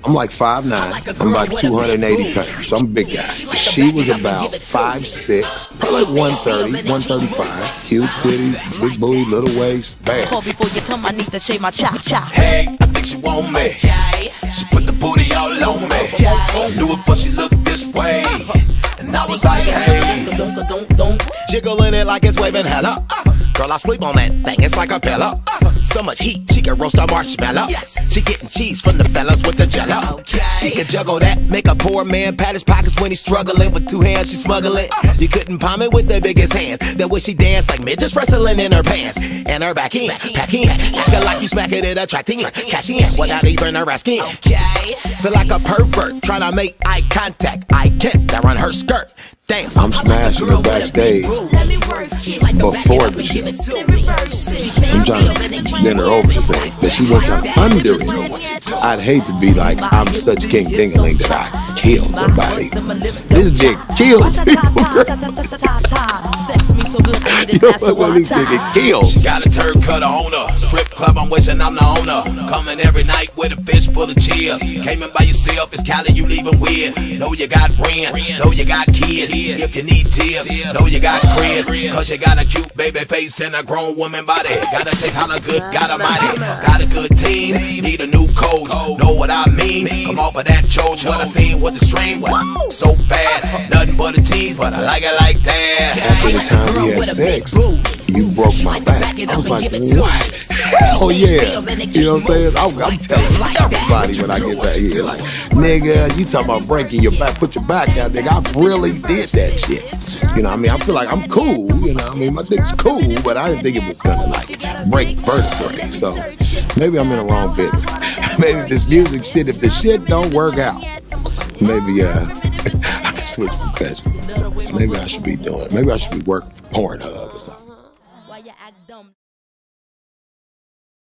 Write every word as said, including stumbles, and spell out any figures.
I'm like five nine. I'm about two hundred eighty pounds, so I'm a big guy. She was about five six, probably like one thirty, one thirty-five. Huge titty, big booty, little waist, bad. Before you come, I need to shave my chop chop. Hey, I think she want me. She put the booty all on me. Knew it before she looked this way. And I was like, hey, jiggling it like it's waving hella. Girl, I sleep on that thing, it's like a pillow. So much heat, she can roast a marshmallow. She getting cheese from the fellas with the jello. She can juggle that, make a poor man pat his pockets when he's struggling. With two hands, she smuggling. You couldn't palm it with the biggest hands. The way she dance like midgets wrestling in her pants. And her back in, packing, acting like you smacking it, attracting, cashing in without even her asking. Feel like a pervert, trying to make eye contact. I can't, that on her skirt. Damn, I'm smashing her backstage before the show. I'm trying to win her over to say that she went kind of under it. I'd hate to be like, I'm such King Ding-a-ling that I killed somebody. This dick kills people. You know what this nigga kills. She got a turd cutter on her. Strip club, I'm wishing I'm the owner. Coming every night with a fish full of chips. Came in by yourself, it's Cali you leaving with. Know you got rent, know you got kids. If you need tips, know you got Chris. Cause you got a cute baby face and a grown woman body. Got a taste hella good, got a mighty. Got a good team, need a new coach. Know what I mean? Come off of that choke. What I seen was extreme. So bad, nothing but a tease, but I like it like that. After the time we had sex, you broke my back. I was like, what? Oh yeah. You know what I'm saying? I'm, I'm telling everybody when I get back here, like, nigga, you talking about breaking your back, put your back out, nigga. I really did that shit. You know what I mean? I feel like I'm cool, you know what I mean? My dick's cool, but I didn't think it was gonna like break vertebrae. So maybe I'm in the wrong bit. Maybe this music shit, if the shit don't work out, maybe uh I can switch professions. So maybe I should be doing, maybe I should be working for Pornhub or something.